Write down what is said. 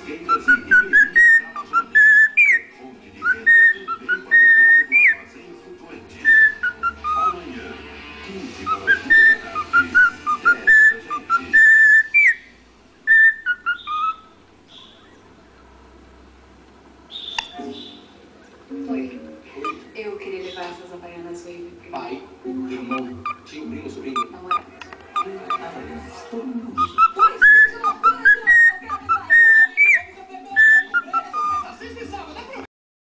churrasqueiras e ribeirinhas da Amazônia. É fonte de renda também para o dono do armazém flutuante. Amanhã, 15 para as 2 da tarde, terra da gente. Oi. Eu queria levar essas havaianas wave pro Pai, irmão, tio, primo, sobrinho. namorado. Todo mundo.